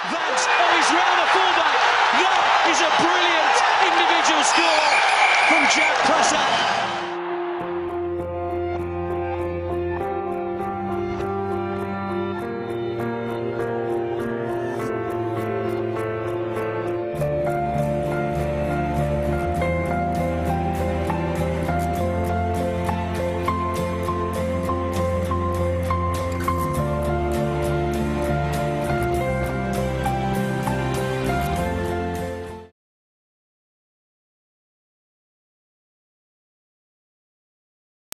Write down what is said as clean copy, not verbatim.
Vance, oh, he's round the fullback. That is a brilliant individual score from Jack Prasad.